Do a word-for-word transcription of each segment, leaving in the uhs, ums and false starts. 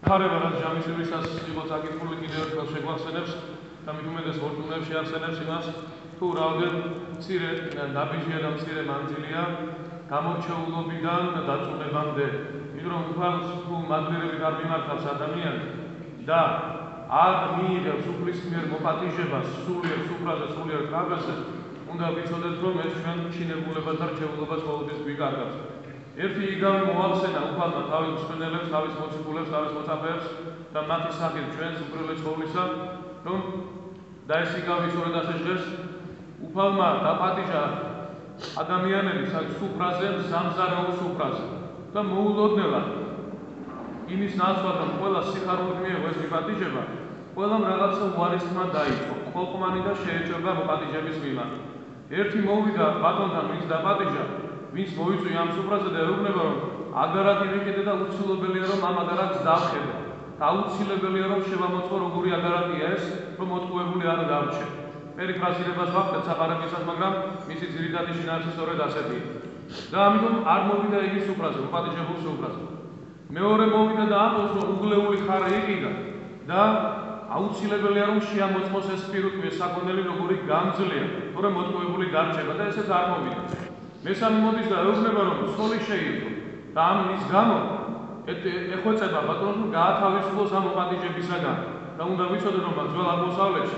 ეხმარება რაც ჯამისებისას იყო საკითხული კიდევ ერთხელ შეგვახსენებს და მით უმეტეს ვორტუნებს შეახსენებს იმას თუ რაოდენ მცირე ნაბიჯია და მცირე მანძილია გამორჩეულობიდან დაწუნებამდე იმიტომ რომ უფალს თუ მადლიერებით არ მიმართავს ადამიანი და არ მიიღებს უფლის მიერ მოპატიჟებას სულიერ სუფრაზე სულიერ ტრაპეზზე უნდა ვიცოდეთ რომ ეს ჩვენ ჩინებულებას და რჩეულობას ყოველთვის გვიკარგავს ერთი იგავე მოახსენა უფალმა თავის მსმენელებს, თავის მოციქულებს, თავის მოწაფეებს და მათი სახით ჩვენს უპირველეს ყოვლისა, რომ და ეს იგავი სწორედ ასე ჟღერს, უფალმა დაპატიჟა ადამიანები სუფრაზე, სამზარეულო სუფრაზე და მოულოდნელად იმის ნაცვლად, რომ ყველა სიხარულით მიიღო ეს მიპატიჟება, ყველამ რაღაცა უარესმა დაიწყო, ყოყმანი და შეეჭრება მოპატიჟების მიმართ. ერთი მოვიდა ბატონთან, ვინც დაპატიჟა, ვინც მოიწვია ამ სუფრაზე და ეუბნება რომ აგარაკი ვიყიდე და უცილობელია რომ ამ აგარაკს დავხედე. აუცილებელია რომ შევამოწყო როგორი აგარაკია ეს, რომ მოტყუებული არ დარჩე. პერიფრაზირებას ვახდეთ საყარებისას, მაგრამ მისი ძირითადი შინაარსი სწორედ ასეთია. და ამიტომ არ მოვიდა იგი სუფრაზე, მოპატიჟებულ სუფრაზე. მეორე მოვიდა და ამბობს რომ უგლეული ხარი იყიდა და აუცილებელია რომ შეამოწმოს ეს პირუტყვი, ეს საკონელი როგორი გამძლეა, თორემ მოტყუებული დარჩება და ესეც არ მოვიდა. მესამე მოდის და ეუბნება რომ სული შეირთო და ამის გამო ეხვეწება ბატონს რომ გაათავისუფლოს ამ მოპატიჟებისაგან და უნდა ვიცოდეთ რომ ძველ აღმოსავლეთში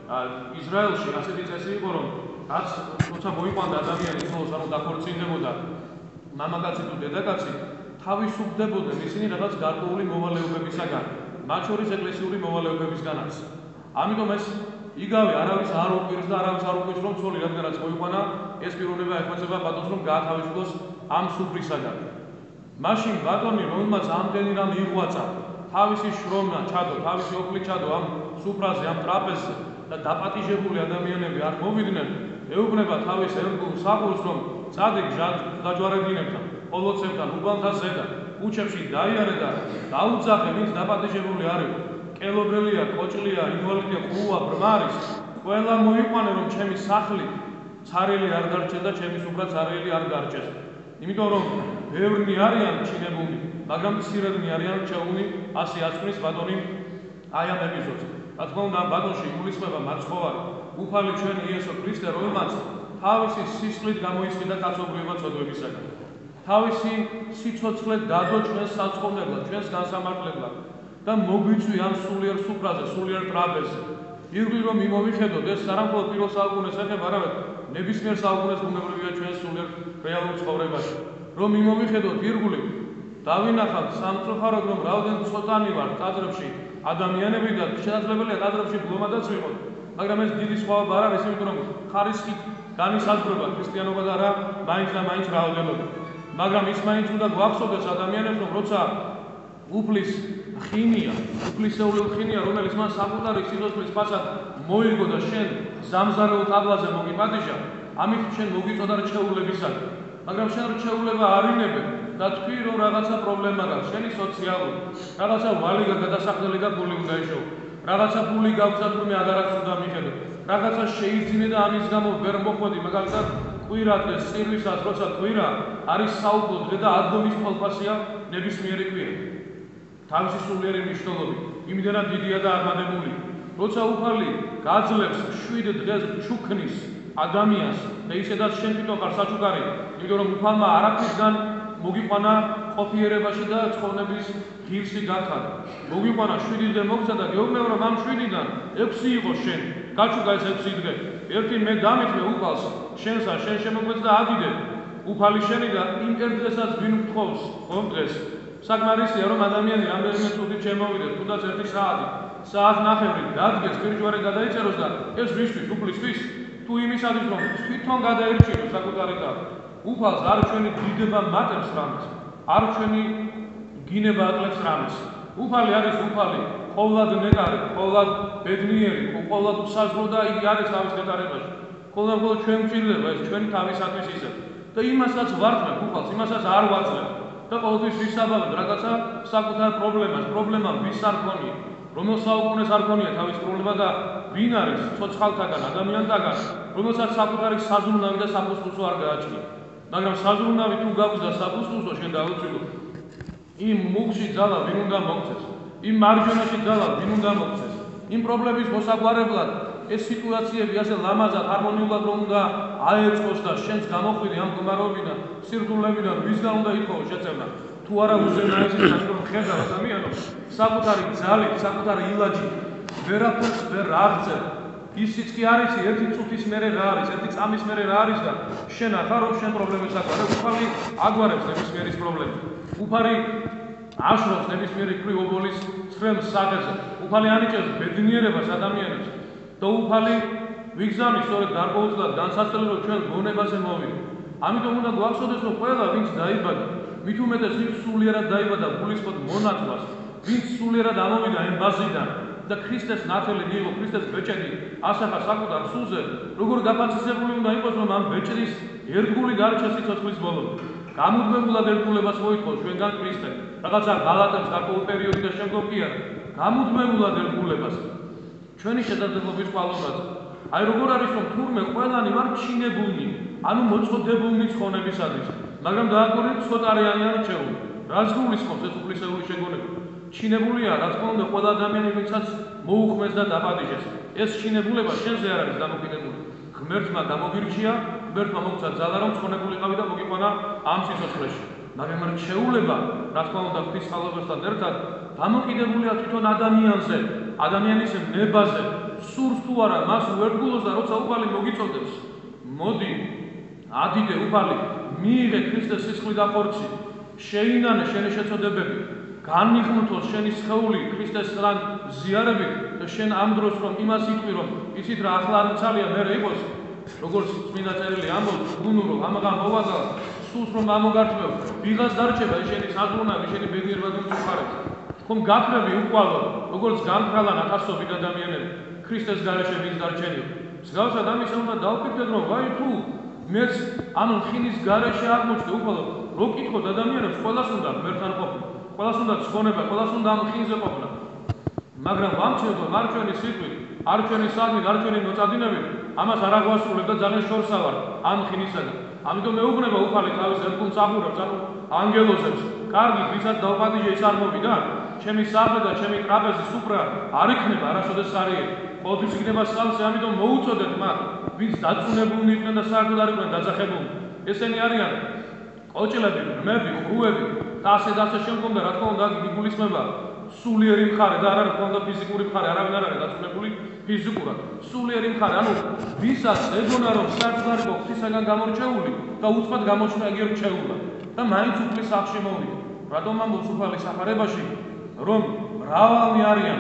ისრაელში ასეთი წესი იყო რომ რაც როცა მოიყვანდა ადამიანი სულს ანუ დაქორწინდებოდა მამაკაცი თუ დედაკაცი თავისუფლდებოდნენ ისინი რაღაც გარკვეული მოვალეობებისაგან მათ შორის ეკლესიური მოვალეობებისგანაც ამიტომ ეს იგავე არავის არ უყვირს და არავის არ უყვირს რომ ცოლი რადგანაც მოიყვანა ეს პიროვნება ეხვეწება ბატონს რომ გაათავისუფლოს ამ სუფრისაგან. მაშინ ბატონი რომელმაც ამდენი რამ იღვაწა თავისი შრომა ჩადო, თავისი ოფლი ჩადო ამ სუფრაზე, ამ ტრაპეზზე და დაპატიჟებული ადამიანები არ მოვიდნენ, ეუბნება თავის ერგულ საყურს რომ წადი გაჯვარედინებთან, პოლოცებთან, უბანთა ზედა, ქუჩებში დაიარე და დაუძახე ვინც დაპატიჟებული არ იყო. კელობრელია, კოჭლია, ინვალიდია, ყრუა, ბრმა არის, ყველა მოიყვანე რომ ჩემი სახლი ცარიელი არ დარჩეს და ჩემი სუფრა ცარიელი არ დარჩეს. იმიტომ რომ ბევრნი არიან ჩინებულნი, მაგრამ მცირედნი არიან რჩეულნი ასე აწვნის ბატონი აი ამ ეპიზოდს. რა თქმა უნდა ამ ბატონში იგულისხმება მაცხოვარი, უფალი ჩვენი იესო ქრისტე, რომელმაც თავისი სისხლით გამოისყიდა კაცობრიობა წოდებისაგან. თავისი სიცოცხლე დადო ჩვენს საწყობლად, ჩვენს განსამართლებლად და მოგვიწვია ამ სულიერ სუფრაზე, სულიერ ტრაპეზზე. ირგვლივ რომ იმოვიხედოთ, ეს არა მხოლოდ პირველ საუკუნეს ეხება, არამედ ნებისმიერ საუკუნეს ბუნებრივია ჩვენს სულიერ რეალურ ცხოვრებაში. რომ იმოვიხედოთ ირგვლივ, დავინახავთ სამწუხაროდ რომ რაოდენ ცოტანი ვართ ტაძრებში ადამიანები და შესაძლებელია ტაძრებში ბლომადაც ვიყოთ, მაგრამ ეს დიდი სხვაობა არ არის, იმიტომ რომ ხარისხით განისაზღვრება ქრისტიანობა და რა მაინც და მაინც რაოდენობა. მაგრამ ის მაინც უნდა გვახსოვდეს ადამიანებს, რომ როცა უფლის ხინია, უფლისეულელ ხინია, რომელიც მან საკუთარი სიცოცხლის ფასად მოიგო და შენ სამზარეულ ტაბლაზე მოგიპატიჟა, ამით შენ მოგვიწოდა რჩეულებისაგან. მაგრამ შენ რჩეულება არ ინებე და თქვი რომ რაღაცა პრობლემა გაქვს, შენი სოციალური, რაღაცა ვალი გადასახდელი და ფული უნდა ეშოვო. რაღაცა ფული გაქვს და თურმე აგარაკს უნდა მიხედო. რაღაცა შეიძინე და ამის გამო ვერ მოხვედი, მაგალითად კვირა დღეს სირვისას როცა კვირა არის საუფლო დღე და ადგომის თვალფასია ნებისმიერი კვირა. თავისი სულიერი მნიშვნელობით, იმდენად დიდია და აღმადებული. როცა უფალი გაძლევს შვიდ დღეს ჩუქნის ადამიანს და ისედაც შენ თვითონ ხარ საჩუქარი, იმიტომ რომ უფალმა არაფრისგან მოგიყვანა ყოფიერებაში და ცხოვრების ღირსი გახადა. მოგიყვანა შვიდი დღე მოგცა და გეუბნება რომ ამ შვიდიდან ექვსი იყო შენ, გაჩუქა ეს ექვსი დღე. ერთი მე დამითმე უფალს, შენსა შენ შემოგვეც და აგიდე. უფალი შენი და იმ ერთ დღესაც ვინ გთხოვს, ხომ დღეს? საკმარისია რომ ადამიანი რამდენიმე წუთით შემოვიდეს, თუნდაც ერთი საათი, საათ ნახევრი დადგეს, პირჯვარე გადაიწეროს და ეს ვისთვის, უფლისთვის, თუ იმისათვის რომ თვითონ გადაერჩინოს საკუთარი თავი. უფალს არ ჩვენი დიდება მატებს რამეს, არ ჩვენი გინება აკლებს რამეს. უფალი არის უფალი, ყოვლად ნეტარი, ყოვლად ბედნიერი, ყოვლად უსაზრო და იგი არის თავის ნეტარებაში. ყოვლად ყოვლად ჩვენ გვჭირდება ეს ჩვენი თავისათვის ისე. და იმასაც ვარწმებ უფალს, იმასაც არ ვაძლევ. და ყოველთვის ვისაბამებ რაღაცა საკუთარ პრობლემას, პრობლემა ვის არ ქონია, რომელ საუკუნეს არ ქონია თავის პრობლემა და ვინ არის ცოცხალთაგან, ადამიანთაგან, რომელსაც საკუთარი საზრუნავი და საფუსტუსო არ გააჩნია. მაგრამ საზრუნავი თუ გაქვს და საფუსტუსო შენ დაუცილო, იმ მუხში ძალა ვინ უნდა მოგცეს? იმ მარჯვენაში ძალა ვინ უნდა მოქცეს? იმ პრობლემის მოსაგვარებლად ეს სიტუაციები ასე ლამაზად ჰარმონიულად რომ უნდა აეწყოს და შენს გამოხვიდე ამ მდგომარეობიდან, სირთულებიდან ვისგან უნდა ითხოვო შეწევნა? თუ არა უზენაესის რომ ხედავ ადამიანო, საკუთარი ძალით, საკუთარი ილაჯით ვერაფერს ვერ აღწევ. ისიც კი არის ერთი წუთის მერე რა არის, ერთი წამის მერე რა არის და შენ ახარ რომ შენ პრობლემებს აგვარებ, უფალი აგვარებს ნებისმიერის პრობლემას. უფალი აშრობს ნებისმიერი ქვრივ ობოლის ცრემლ სახეზე. უფალი ანიჭებს ბედნიერებას ადამიანებს და უფალი ვიგზავნის სწორედ გარკვეულწილად განსაცდელი რომ ჩვენ გონებაზე მოვიდეთ. ამიტომ უნდა გვახსოვდეს რომ ყველა ვინც დაიბადა, მით უმეტეს ვინც სულიერად დაიბადა გულისხმოდ მონათლას, ვინც სულიერად ამოვიდა ამ ბაზიდან და ქრისტეს ნათელი მიიღო, ქრისტეს ბეჭედი ასახა საკუთარ სულზე, როგორ გაფანცისებული უნდა იყოს რომ ამ ბეჭდის ერთგული დარჩა სიცოცხლის ბოლომდე. გამუდმებულად ერთგულებას მოითხოვ ჩვენგან ქრისტე, რაღაცა ღალატებს გარკვეულ პერიოდი და შემდგომ კი არა, გამუდმებულად ერთგულებას. ჩვენი შესაძლებლობის ყვალობაზე. აი როგორ არის რომ თურმე ყველანი ვარ ჩინებულნი, ანუ მოწყობდებულნი ცხონებისათვის, მაგრამ დააკვირდით ცოტა არიანიანი რჩეული. რაც გულისხმობს ეს უფლისეული შეგონება? ჩინებულია, რა თქმა უნდა, ყველა ადამიანი, ვინცაც მოუხმეს და დაპატიჟეს. ეს ჩინებულება შენზე არ არის დამოკიდებული. ღმერთმა გამოგირჩია, ღმერთმა მოგცა ძალა, რომ ცხონებულიყავი და მოგიყვანა ამ სიცოცხლეში. მაგრამ რჩეულება, რა თქმა უნდა, ღვთის წყალობასთან ერთად დამოკიდებულია თვითონ ადამიანზე, ადამიანის ნებაზე, სურს თუ არა მას უერთგულოს და როცა უფალი მოგიწოდებს, მოდი, ადიდე უფალი, მიიღე ქრისტეს სისხლი და ხორცი, შეინანე შენი შეწოდებები, განიხმთოს შენი სხეული ქრისტესთან ზიარებით და შენ ამ დროს რომ იმას იტყვი რომ იცით რა ახლა არ მცალია მერე იყოს, როგორც წმინდა წერილი ამბობს, გუნურო ამაღან მოვაგა, სულს რომ ამოგართმევ, ვიღას დარჩება შენი საზრუნავი, შენი ბედნიერება და უხარებს. ხომ გაფრები უყვალო, როგორც განფრალან ათასობით ადამიანები ქრისტეს გარეშე ვის დარჩენილ. მსგავსად ამისა უნდა დავფიქრდეთ რომ ვაი თუ მეც ამ ხინის გარეშე აღმოჩნდა უყვალო, რო კითხოთ ადამიანებს, ყველას უნდა ღმერთთან ყოფნა, ყველას უნდა ცხონება, ყველას უნდა ამ ხინზე ყოფნა. მაგრამ ვამჩნევთ რომ არ ჩვენი სიტყვით, არ ჩვენი საგნით, არ ჩვენი მოწადინებით ამას არ აგვასრულებ და ძალიან შორსა ვარ ამ ხინისაგან. ამიტომ მეუბნება უფალი თავის ერთგულს აღურებს, ანუ ანგელოზებს, კარგი, ვისაც დავპატიჟე ის არ მოვიდა, ჩემი საბრე და ჩემი ტრაპეზი სუფრა არ იქნება არასოდეს სარიელი. ყოველთვის იქნება სალსე, ამიტომ მოუწოდეთ მათ, ვინც დაწუნებულნი იყვნენ და საერთოდ არ იყვნენ დაძახებულნი. ესენი არიან ყოჭლები, ღმები, ხრუები და ასე და ასე შემდგომ და რა თქმა უნდა გიგულისხმება სულიერი მხარე და არ არის თქმა უნდა ფიზიკური მხარე, არავინ არ არის დაწუნებული ფიზიკურად. სულიერი მხარე, ანუ ვისაც ეგონა რომ საერთოდ არ იყო ღვთისაგან გამორჩეული და უცბად გამოჩნდა იგი რჩეულა და მაინც უფლის სახლში მოვიდა. რატომ ამბობს უფალი სახარებაში, რომ მრავალი არიან,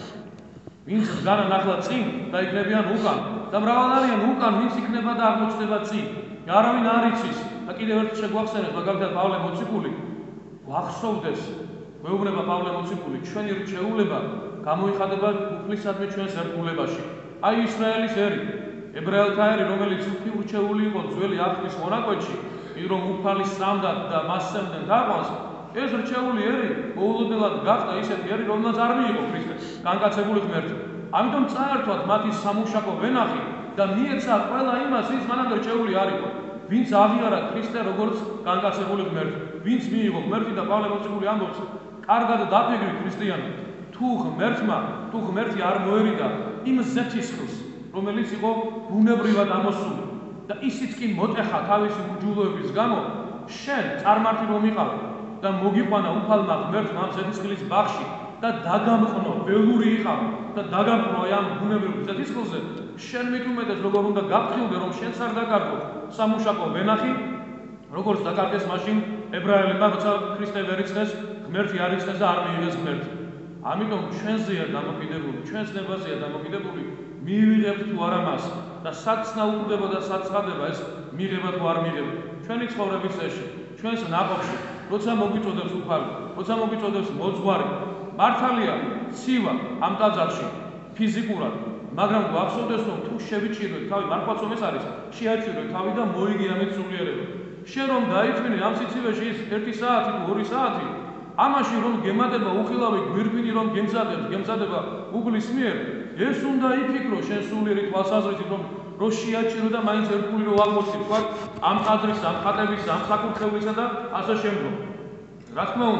ვინც დგანან ახლა წინ და იქნებიან უკან და მრავალი არიან უკან, ვინც იქნება და აღმოჩნდება წინ. არავინ არ იცის და კიდევ ერთ შეგვახსენეთ მაგალითად პავლე მოციქული, გვახსოვდეს, გვეუბნება პავლე მოციქული, ჩვენი რჩეულება გამოიხადება უფლისადმი ჩვენს ერთგულებაში. აი ისრაელის ერი, ებრაელთა ერი, რომელიც ურჩეული იყო ძველი აღთქმის მონაკვეთში, რომ უფალი სამდათ და მას სცემდნენ თაყვანს, ეს რჩეული ერი მოულოდნელად გახდა ისეთი ერი, რომელსაც არ მიიღო ქრისტე, განკაცებული ღმერთი. ამიტომ წაერთვათ მათი სამუშაკო ვენახი და მიეცა ყველა იმას, ვინც მანამდე რჩეული არ იყო, ვინც აღიარა ქრისტე როგორც განკაცებული ღმერთი, ვინც მიიღო ღმერთი და პავლე მოციქული ამბობს, კარგად დაფიქრი ქრისტიანი, თუ ღმერთმა, თუ ღმერთი არ მოერიდა იმ ზეთისხლს, რომელიც იყო ბუნებრივად ამოსული და ისიც კი მოტეხა თავისი უჯულოების გამო, შენ წარმართი რომ იყავი და მოგიყვანა უფალმა ღმერთმა ამ ზეთისხლის ბაღში და დაგამყნო, ველური იყავი და დაგამყნო ამ ბუნებრივ ზეთისხლზე, შენ მით უმეტეს როგორ უნდა გაფრთხილდე რომ შენს არ დაკარგო სამუშაკო ვენახი, როგორც დაკარგეს მაშინ ებრაელებმა, როცა ქრისტე ვერ იცნეს, ღმერთი არ იცნეს და არ მიიღეს ღმერთი. ამიტომ ჩვენზეა დამოკიდებული, ჩვენს ნებაზეა დამოკიდებული, მივიღებთ თუ არა მას და საცნა უყდება და საცხადება ეს მიღება თუ არ მიღება. ჩვენი ცხოვრების წესში, ჩვენს ნაყოფში, როცა მოგვიწოდებს უფალი, როცა მოგვიწოდებს მოძღვარი, მართალია, ცივა ამ ტაძარში ფიზიკურად, მაგრამ გვახსოვდეს რომ თუ შევიჭიროთ თავი, მართლაც რომ ეს არის, შეაჩვიროთ თავი და მოიგე ამით სულიერება. შენ რომ დაიწმინე ამ სიცივეში ის ერთი საათი თუ ორი საათი, ამაში რომ გემატება უხილავი გვირგვინი რომ გემზადებს, გემზადება უბლის მიერ, ეს უნდა იფიქრო შენ სულიერი თვალსაზრისით რომ რო შეაჩირო და მაინც ერთგული რო აღმოჩნი თქვა ამ ტაძრის, ამ ხატების, ამ საკურთხევლისა და ასე შემდგომ. რა თქმა უნდა,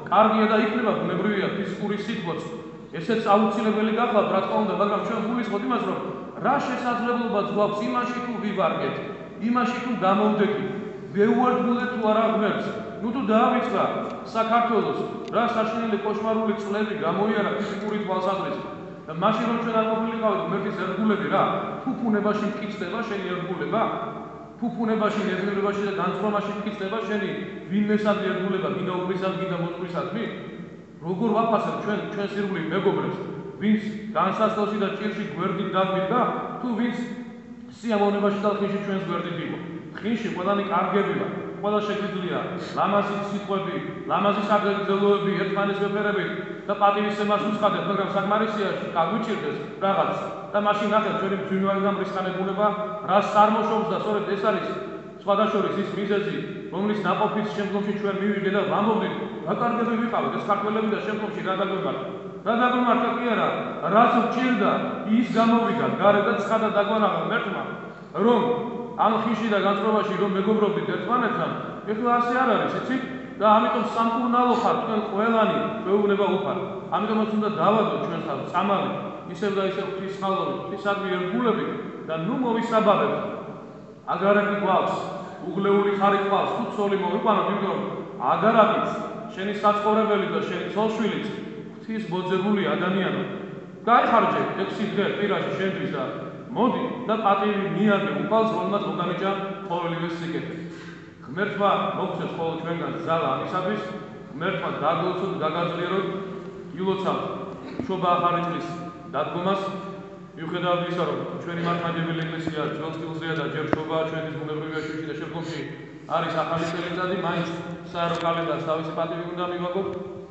კარგია და იქნება ბუნებრივია ფიზიკური სიტყვაც. ესეც აუცილებელი გახლავთ, რა თქმა უნდა, მაგრამ ჩვენ გულისხმობთ იმას, რომ რა შესაძლებლობაც გვაქვს იმაში თუ ვიბარგეთ, იმაში თუ გამოვდექით, ვეუერთგულეთ თუ არა ღმერთს. ნუ თუ დაავიწყდა საქართველოს რა საშინელი კოშმარული წლები გამოიარა ფიზიკური თვალსაზრისით და მაშინ რომ ჩვენ არ მოვლიყავით ღმერთის ერთგულები რა, ფუფუნებაში მტკიცდება შენი ერთგულება? ფუფუნებაში, ნედლიერებაში და განწყობაში მტკიცდება შენი ვინმესადმი ერთგულება, გინდა უფლისად, გინდა მოწყვლისადმი? როგორ ვაფასებ ჩვენ ჩვენს ირგვლივ მეგობრებს, ვინც განსასწრებში და ჭირში გვერდით დაგვიდგა, თუ ვინც სიამოვნებაში და ხინში ჩვენს გვერდით იყო. ხინში ყველანი კარგებია, ყველა შეგვიძლია ლამაზი სიტყვები, ლამაზი საგრძელოები, ერთმანეთს ვეფერებით და პატივისცემას უცხადეთ, მაგრამ საკმარისია გაგვიჭირდეს რაღაც და მაშინ ნახეთ ჩვენი ბრძვინვარი და მრისხანებულება რა წარმოშობს და სწორედ ეს არის სხვადასხვა ის მიზეზი, რომლის ნაყოფით შემდგომში ჩვენ მივიღეთ და ვამბობთ, რა კარგები ვიყავით ეს ქართველები და შემდგომში რა დაგვემართა. რა დაგვემართა კი არა, რაც გვჭირდა, ის გამოვიდა გარეთ და ცხადად დაგვანაღა ღმერთმა, რომ ამ ხიში და განწყობაში რომ მეგობრობდით ერთმანეთთან, ეხლა ასე არ არის, იცით? და ამიტომ სამკურნალო ხართ თქვენ ყველანი, ჩვეუნება უფარ. ამიტომაც უნდა დავადოთ ჩვენ თავს წამალი, ისევ და ისევ ღვთისმალობით, ღვთისადმი ერთგულებით და ნუ მოვისაბაბებთ. აგარაკი გვაქვს, უგლეული ხარი ყავს, თუ ცოლი მოვიყვანოთ, იმიტომ რომ აგარაკიც, შენი საცხოვრებელი და შენი ცოლშვილიც ღვთის მოძებული ადამიანო. გაიხარჯე ექვსი დღე პირაში შენთვის და მოდი და პატივი მიაგე უფალს, რომელმაც მოგანიჭა ყოველივე სიკეთე. ღმერთმა მოგცეს ყოველ ჩვენგან ძალა ამისათვის, ღმერთმა დაგლოცოთ, გაგაძლიეროთ, ილოცავთ შობა ახალი წლის დადგომას. მიუხედავად ისა, რომ ჩვენი მართლმადიდებელი ეკლესია ძველ სტილზეა და ჯერ შობაა ჩვენის ბუნებრივია შუქი და შემდგომში არის ახალი წელიწადი, მაინც საერო კალენდარს თავისი პატივი უნდა მივაგოთ.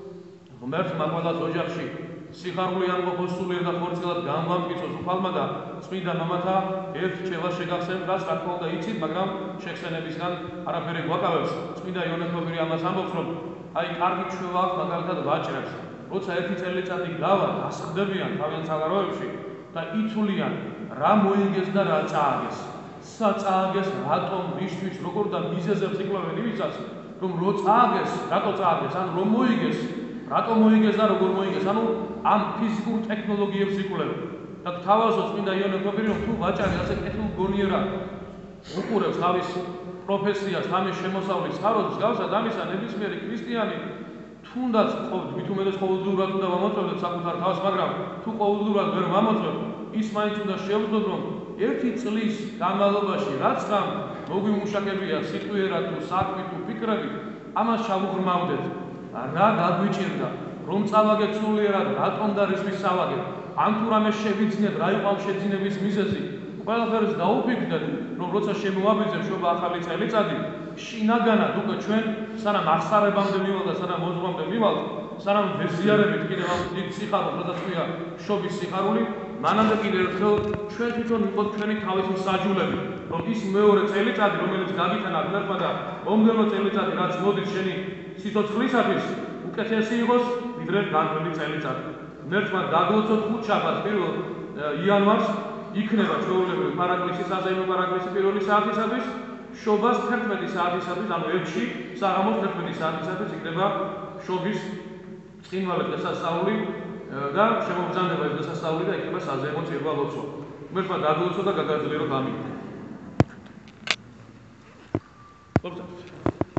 ღმერთმა ყველას ოჯახში სიხარული ამყოფოს სულიერ და ხორციელად განვამტკიცოს უფალმა და წმინდა მამათა ერთ რჩევას შეგახსენებთ, რაც რა თქმა უნდა იცით, მაგრამ შეხსენებისგან არაფერი გვაკავებს. წმინდა იოანე ფობირი ამას ამბობს, რომ აი კარგი რჩევა აქვს მაგალითად ვაჭრებს, როცა ერთი წელიწადი გავა, დასხდებიან თავიანთ საგარეოებში და იცვლიან რა მოიგეს და რა წააგეს. საწააგეს, რატომ, მისთვის, როგორ და მიზეზებს იკვლევენ იმისას, რომ რო წააგეს, რატო წააგეს, ან რომ მოიგეს, რატო მოიგეს და როგორ მოიგეს, ანუ ამ ფიზიკურ ტექნოლოგიებს იკვლევენ. და გთავაზობთ წმინდა იოანე ფობირი, რომ თუ ვაჭარი ასე კეთილგონიერად უყურებს თავის პროფესიას, თავის შემოსავლის წყაროს, მსგავსად ამისა ნებისმიერი ქრისტიანი თუნდაც მით უმეტეს ყოველდღიურად უნდა ვამოწმებდეთ საკუთარ თავს, მაგრამ თუ ყოველდღიურად ვერ ვამოწმებთ, ის მაინც უნდა შევძლოთ, რომ ერთი წლის განმავლობაში რაც ხამ მოგვიმუშაკებია სიტყვიერად თუ საქმით თუ ფიქრებით, ამას ჩავუღრმავდეთ. რა გაგვიჭირდა, რომ წავაგეთ სულიერად, რატომ და რისთვის წავაგეთ, ან თუ რამე შევიძინეთ, რა იყო ამ შეძინების მიზეზი, ყველაფერს დაუფიქრდეთ, რომ როცა შემოვაბიძებ შობა ახალი წელიწადი, შინაგანად უკვე ჩვენ სანამ აღსარებამდე მივალ და სანამ მოზღვამდე მივალ, სანამ ვეზიარებით კიდევ ამ დიდ სიხარულს, როდესაც ქვია შობის სიხარული, მანამდე კიდევ ერთხელ ჩვენ თვითონ ვიყოთ ჩვენი თავის მსაჯულები, რომ ის მეორე წელიწადი, რომელიც გაგიტანა ღმერთმა და მომდევნო წელიწადი, რაც მოდის შენი სიცოცხლისათვის, უკეთესი იყოს, ვიდრე განვლილი წელიწადი. ღმერთმა დაგლოცოთ ხუთშაბათს პირველ იანვარს იქნება ჩვეულებრივი პარაკლისი, საზეიმო პარაკლისი პირველი საათისათვის, შობას თერთმეტი საათისათვის, ანუ ექვსი საღამოს თერთმეტი საათისათვის იქნება შობის ბრწყინვალე დღესასწაული და შემოგზანდება ეს დღესასწაული და იქნება საზეიმო წირვა ლოცვა. ღმერთმა დაგლოცოთ და გაგაძლიეროთ ამით.